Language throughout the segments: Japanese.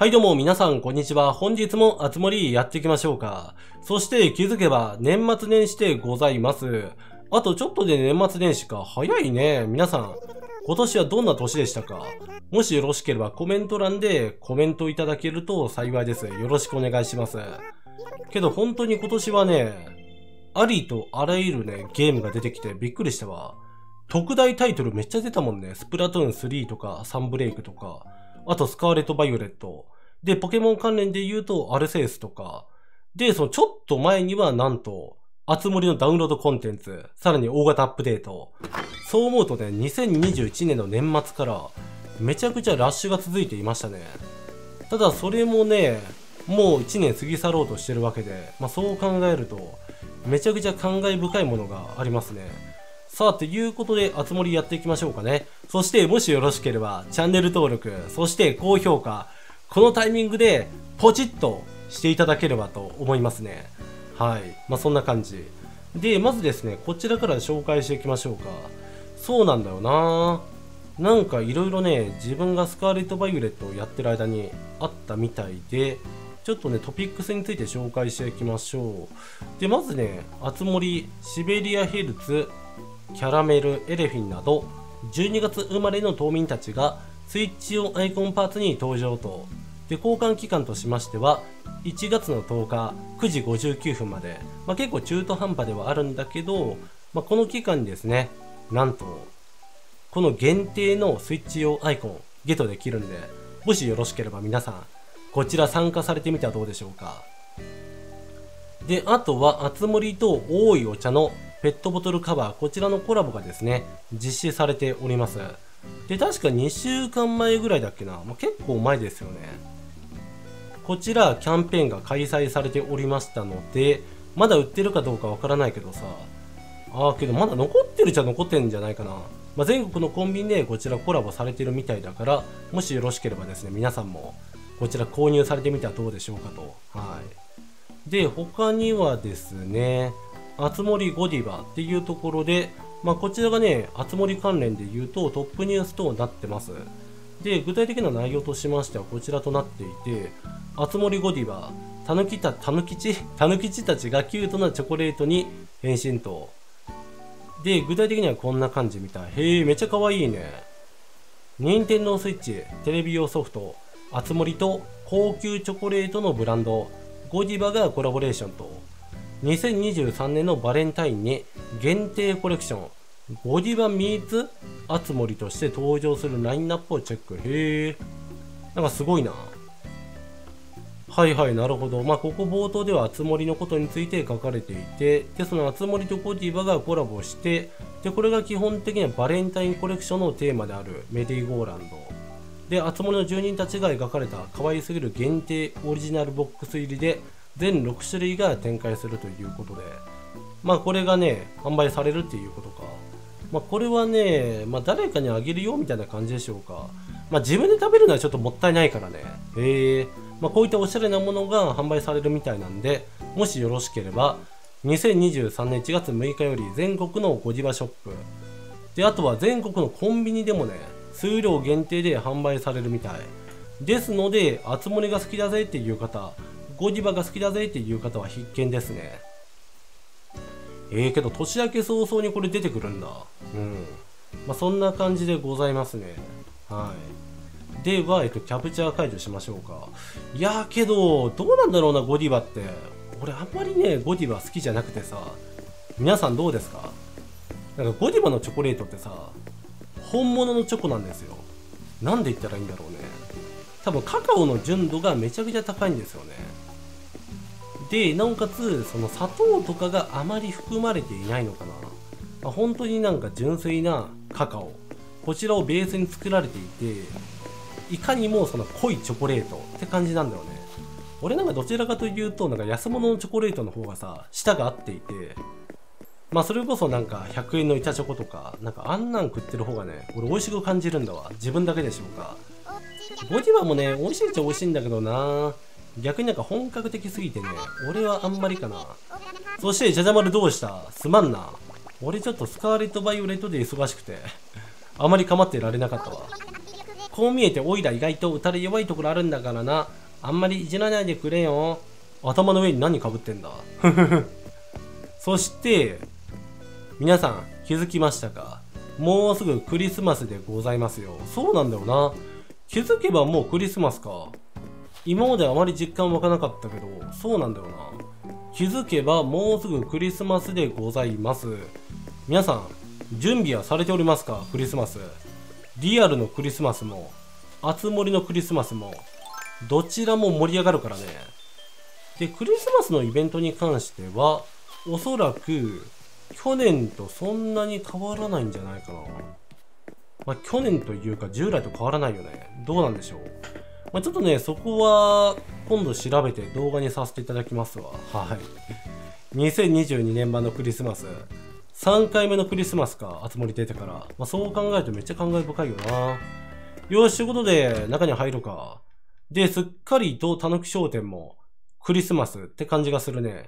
はいどうも皆さんこんにちは。本日もあつ森やっていきましょうか。そして気づけば年末年始でございます。あとちょっとで年末年始か。早いね。皆さん、今年はどんな年でしたか？もしよろしければコメント欄でコメントいただけると幸いです。よろしくお願いします。けど本当に今年はね、ありとあらゆるね、ゲームが出てきてびっくりしたわ。特大タイトルめっちゃ出たもんね。スプラトゥーン3とかサンブレイクとか。あとスカーレット・バイオレット。で、ポケモン関連で言うとアルセウスとか。で、そのちょっと前にはなんと、あつ森のダウンロードコンテンツ。さらに大型アップデート。そう思うとね、2021年の年末からめちゃくちゃラッシュが続いていましたね。ただそれもね、もう1年過ぎ去ろうとしてるわけで、そう考えると、めちゃくちゃ感慨深いものがありますね。さあ、ということで、あつ森やっていきましょうかね。そして、もしよろしければ、チャンネル登録、そして高評価、このタイミングで、ポチッとしていただければと思いますね。はい。そんな感じ。で、まずですね、こちらから紹介していきましょうか。そうなんだよな。なんかいろいろね、自分がスカーレット・バイオレットをやってる間にあったみたいで、ちょっとね、トピックスについて紹介していきましょう。で、まずね、あつ森、シベリアヘルツ、キャラメル、エレフィンなど12月生まれの島民たちがスイッチ用アイコンパーツに登場と。で、交換期間としましては1月の10日9時59分まで、結構中途半端ではあるんだけど、この期間にですね、なんとこの限定のスイッチ用アイコンゲットできるんで、もしよろしければ皆さんこちら参加されてみてはどうでしょうか。で、あとはあつ森と多いお茶のペットボトルカバー、こちらのコラボがですね、実施されております。で、確か2週間前ぐらいだっけな。結構前ですよね。こちら、キャンペーンが開催されておりましたので、まだ売ってるかどうかわからないけどさ。けどまだ残ってるっちゃ残ってるんじゃないかな。全国のコンビニでこちらコラボされてるみたいだから、もしよろしければですね、皆さんもこちら購入されてみてはどうでしょうかと。はい。で、他にはですね、あつ森ゴディバっていうところで、こちらがね、あつ森関連で言うとトップニュースとなってます。で、具体的な内容としましてはこちらとなっていて、あつ森ゴディバ、たぬきちたちがキュートなチョコレートに変身と。で、具体的にはこんな感じみたい。へえ、めっちゃ可愛いね。任天堂スイッチ、テレビ用ソフト、あつ森と高級チョコレートのブランド、ゴディバがコラボレーションと。2023年のバレンタインに限定コレクションゴディバミーツあつ森として登場するラインナップをチェック。へえ、なんかすごいな。はいはい、なるほど。ここ冒頭ではあつ森のことについて書かれていて、でそのあつ森とゴディバがコラボして、でこれが基本的にはバレンタインコレクションのテーマであるメリーゴーランドで、あつ森の住人たちが描かれた可愛すぎる限定オリジナルボックス入りで全6種類が展開するということで、これがね、販売されるっていうことか。これはね、誰かにあげるよみたいな感じでしょうか。自分で食べるのはちょっともったいないからね。こういったおしゃれなものが販売されるみたいなんで、もしよろしければ、2023年1月6日より全国のゴディバショップ。で、あとは全国のコンビニでもね、数量限定で販売されるみたい。ですので、あつ森が好きだぜっていう方、ゴディバが好きだぜっていう方は必見ですね。けど年明け早々にこれ出てくるんだ。そんな感じでございますね。はい。では、キャプチャー解除しましょうか。いやけど、どうなんだろうな、ゴディバって。俺あんまりね、ゴディバ好きじゃなくてさ。皆さんどうですか？なんかゴディバのチョコレートってさ、本物のチョコなんですよ。なんで言ったらいいんだろうね。多分カカオの純度がめちゃくちゃ高いんですよね。で、なおかつ、その砂糖とかがあまり含まれていないのかな。本当になんか純粋なカカオ。こちらをベースに作られていて、いかにもその濃いチョコレートって感じなんだよね。俺なんかどちらかというと、なんか安物のチョコレートの方がさ、舌が合っていて、それこそなんか100円の板チョコとか、なんかあんなん食ってる方がね、俺美味しく感じるんだわ。自分だけでしょうか。ゴディバもね、美味しいっちゃ美味しいんだけどな。逆になんか本格的すぎてね、俺はあんまりかな。そして、じゃじゃ丸どうした？すまんな。俺ちょっとスカーレット・バイオレットで忙しくて、あまり構ってられなかったわ。 こう見えてオイラ意外と打たれ弱いところあるんだからな。あんまりいじらないでくれよ。頭の上に何かぶってんだ。そして、皆さん気づきましたか？もうすぐクリスマスでございますよ。そうなんだよな。気づけばもうクリスマスか。今まであまり実感湧かなかったけど、そうなんだよな。気づけばもうすぐクリスマスでございます。皆さん、準備はされておりますか？クリスマス。リアルのクリスマスも、あつ森のクリスマスも、どちらも盛り上がるからね。で、クリスマスのイベントに関しては、おそらく、去年とそんなに変わらないんじゃないかな。まあ、去年というか従来と変わらないよね。どうなんでしょう。まあ、ちょっとね、そこは、今度調べて動画にさせていただきますわ。はい。2022年版のクリスマス。3回目のクリスマスか、あつ森出てから。まあ、そう考えるとめっちゃ感慨深いよな。よし、ということで、中に入るか。で、すっかりとたぬき商店も、クリスマスって感じがするね。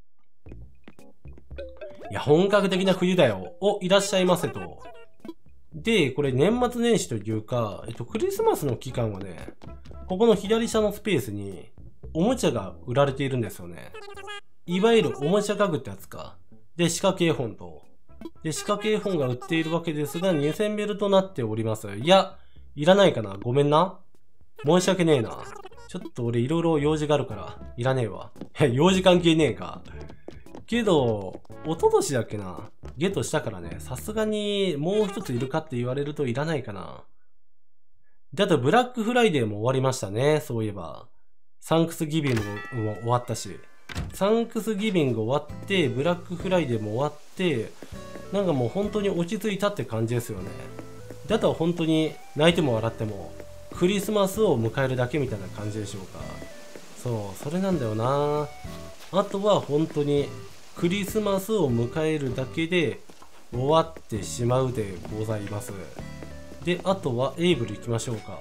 いや、本格的な冬だよ。お、いらっしゃいませと。で、これ年末年始というか、クリスマスの期間はね、ここの左下のスペースに、おもちゃが売られているんですよね。いわゆるおもちゃ家具ってやつか。で、仕掛け絵本と。で、仕掛け絵本が売っているわけですが、2000ベルとなっております。いや、いらないかな。ごめんな。申し訳ねえな。ちょっと俺いろいろ用事があるから、いらねえわ。用事関係ねえか。けど、一昨年だっけな。ゲットしたからね、さすがにもう一ついるかって言われるといらないかな。で、あとブラックフライデーも終わりましたね、そういえば。サンクスギビングも終わったし。サンクスギビング終わって、ブラックフライデーも終わって、なんかもう本当に落ち着いたって感じですよね。で、あとは本当に泣いても笑っても、クリスマスを迎えるだけみたいな感じでしょうか。そう、それなんだよな。あとは本当に、クリスマスを迎えるだけで終わってしまうでございます。で、あとはエイブル行きましょうか。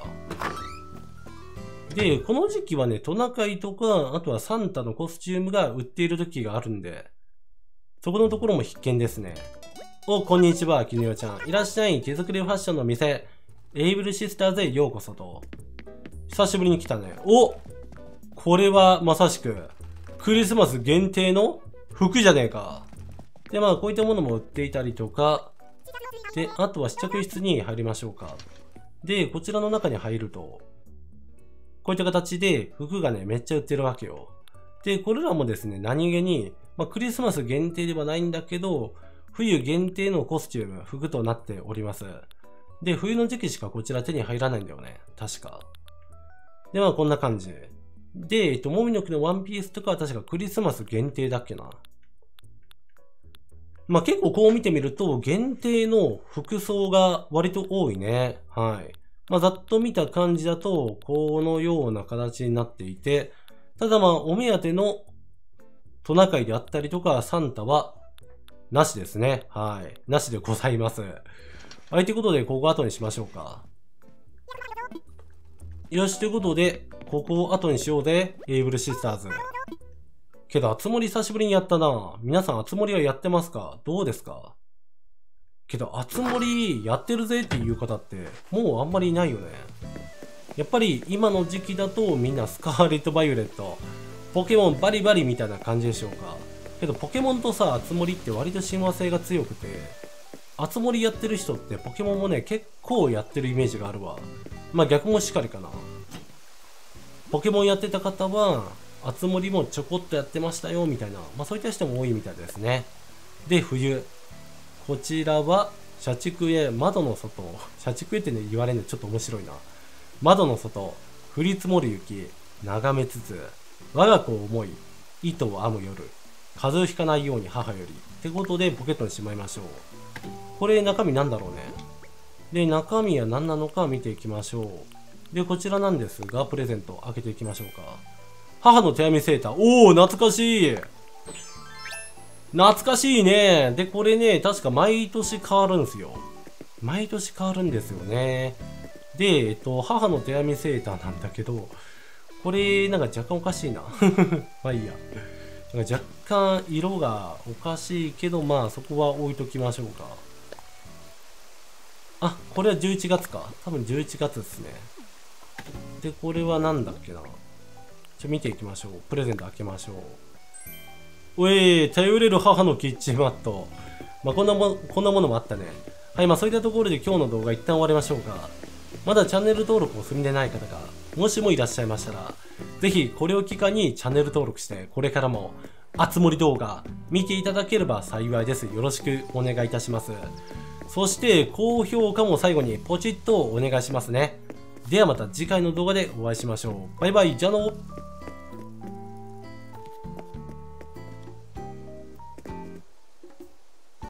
で、この時期はね、トナカイとか、あとはサンタのコスチュームが売っている時があるんで、そこのところも必見ですね。お、こんにちは、きぬよちゃん。いらっしゃい、手作りファッションの店、エイブルシスターズへようこそと。久しぶりに来たね。お、これはまさしく、クリスマス限定の服じゃねえか。で、まあ、こういったものも売っていたりとか、で、あとは試着室に入りましょうか。で、こちらの中に入ると、こういった形で服がね、めっちゃ売ってるわけよ。で、これらもですね、何気に、まあ、クリスマス限定ではないんだけど、冬限定のコスチューム、服となっております。で、冬の時期しかこちら手に入らないんだよね。確か。で、まあ、こんな感じ。で、もみの木のワンピースとかは確かクリスマス限定だっけな。まあ、結構こう見てみると、限定の服装が割と多いね。はい。まあ、ざっと見た感じだと、このような形になっていて、ただまあ、お目当てのトナカイであったりとか、サンタは、なしですね。はい。なしでございます。はい、ということで、ここ後にしましょうか。よし、ということで、ここを後にしようぜ、エイブルシスターズ。けど、あつ森久しぶりにやったな。皆さん、あつ森はやってますか？どうですか？けど、あつ森やってるぜっていう方って、もうあんまりいないよね。やっぱり、今の時期だとみんなスカーレット・バイオレット、ポケモンバリバリみたいな感じでしょうか。けど、ポケモンとさ、あつ森って割と親和性が強くて、あつ森やってる人ってポケモンもね、結構やってるイメージがあるわ。まあ逆もしかりかな。ポケモンやってた方は、あつ森もちょこっとやってましたよ、みたいな。まあそういった人も多いみたいですね。で、冬。こちらは、社畜へ窓の外。社畜へってね、言われるのちょっと面白いな。窓の外、降り積もる雪、眺めつつ、我が子を思い、糸を編む夜、風邪をひかないように母より。ってことでポケットにしまいましょう。これ中身なんだろうね。で、中身は何なのか見ていきましょう。で、こちらなんですが、プレゼント開けていきましょうか。母の手編みセーター。おー、懐かしい。懐かしいね。で、これね、確か毎年変わるんですよ。毎年変わるんですよね。で、母の手編みセーターなんだけど、これ、なんか若干おかしいな。まあいいや。なんか若干色がおかしいけど、まあそこは置いときましょうか。 あ、これは11月か。多分11月ですね。で、これはなんだっけな。見ていきましょう。プレゼント開けましょう。頼れる母のキッチンマット。まあ、こんなものもあったね。はい、まあそういったところで今日の動画一旦終わりましょうか。まだチャンネル登録を済みでない方が、もしもいらっしゃいましたら、ぜひこれを機会にチャンネル登録して、これからも、あつ森動画見ていただければ幸いです。よろしくお願いいたします。そして、高評価も最後にポチッとお願いしますね。ではまた次回の動画でお会いしましょう。バイバイ、じゃあの。